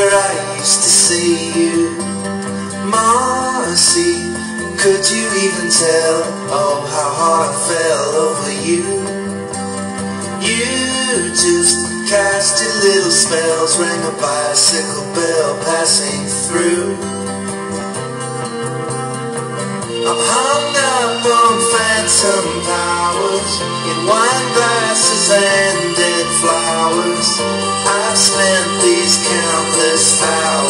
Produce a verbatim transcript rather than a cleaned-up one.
where I used to see you. Marcy, could you even tell, oh, how hard I fell over you? You just casted little spells, rang a bicycle bell passing through. I'm hung up on phantom powers, in wine glasses and dead flowers. I've spent these countless hours